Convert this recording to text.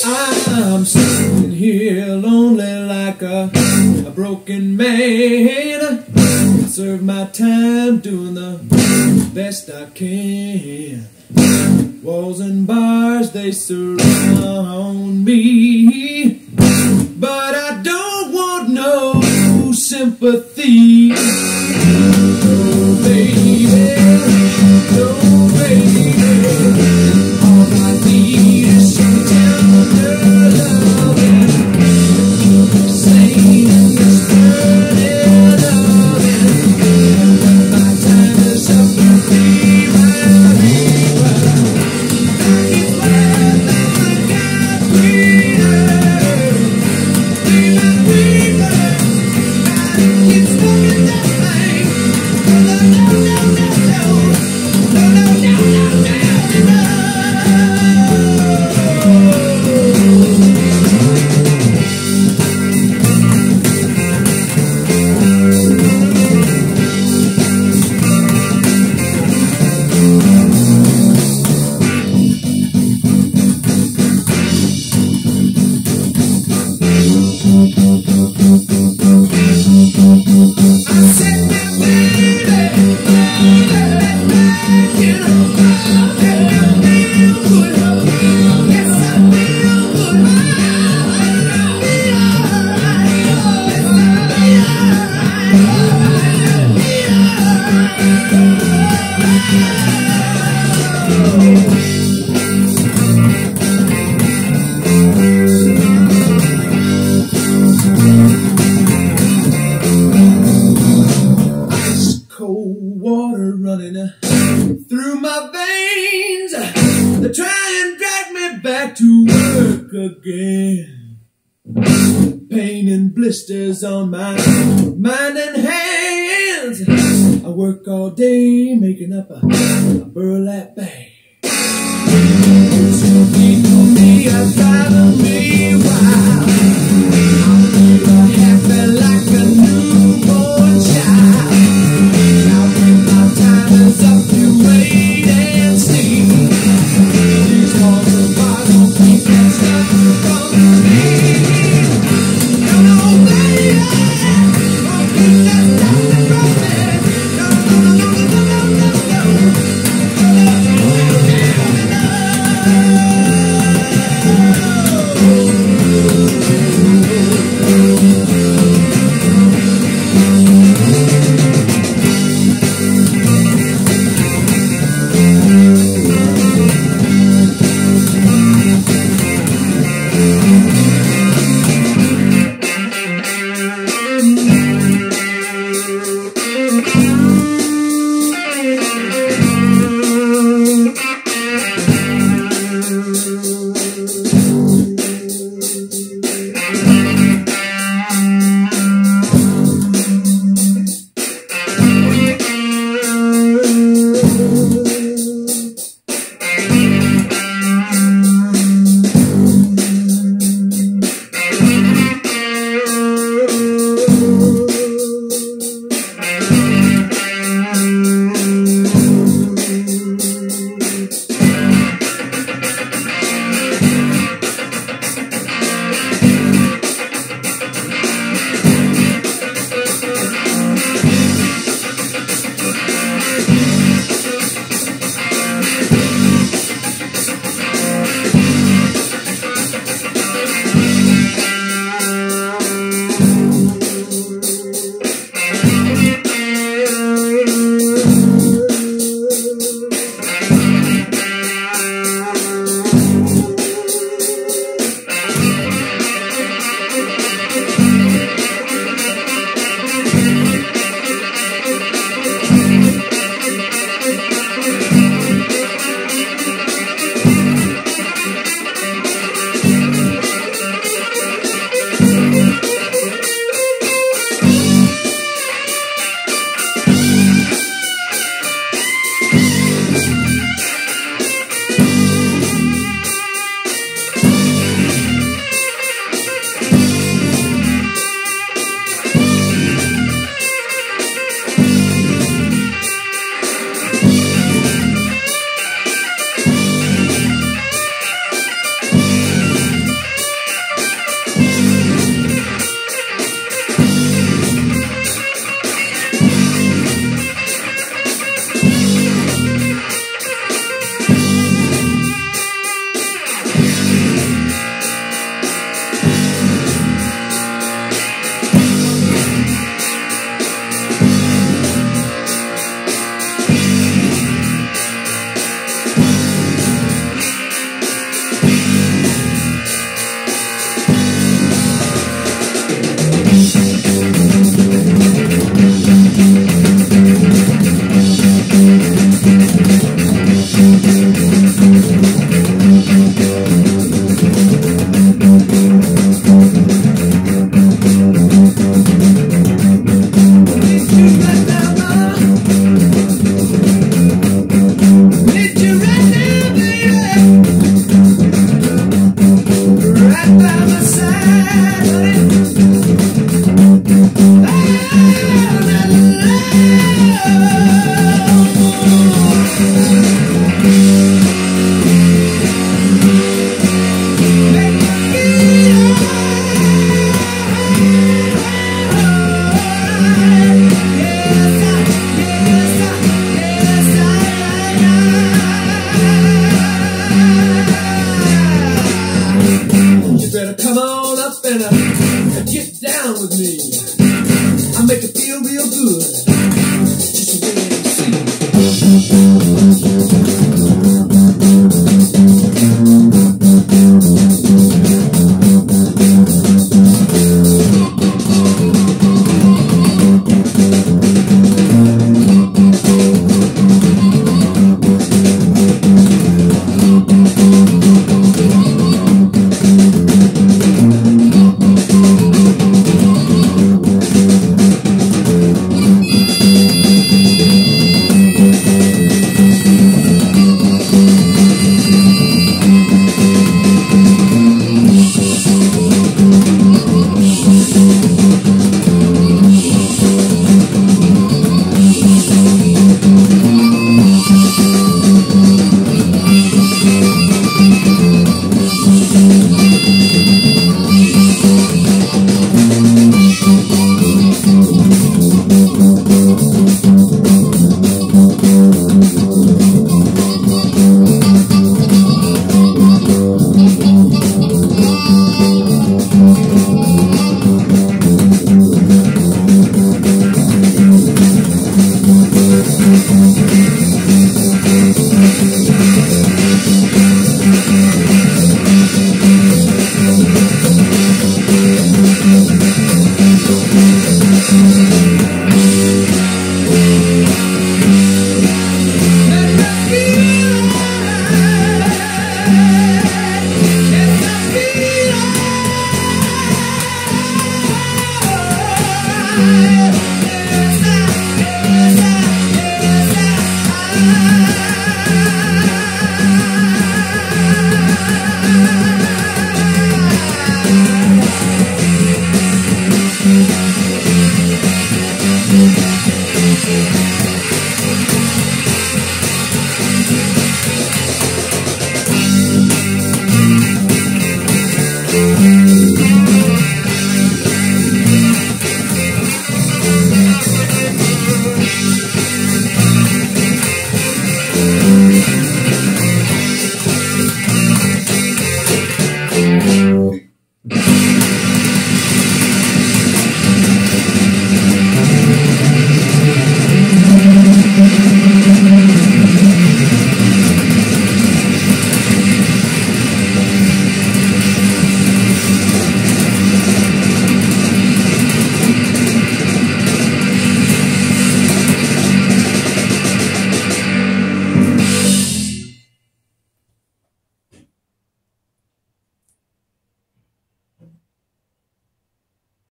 I'm sitting here lonely like a broken man. Serve my time doing the best I can. Walls and bars, they surround me, but I don't want no sympathy. Oh baby, oh baby, all I need is some tender loving, sane and this burning loving. When my time is up, you'll be right here. Back is where I got freedom. Keep smoking that thing. No, no, no, no, no, no. No, no, no, no, no, no. Water running through my veins. They try and drag me back to work again. Pain and blisters on my mind and hands. I work all day making up a burlap bag. It's too deep for me, I'm driving me wild. I'm feeling happy like a newborn child. Up, you wait and see. These walls of bars don't keep that stuff from me. No, no, baby, won't keep that stuff from me. No, no, no, no, no, no, no, no, no, no, no, no.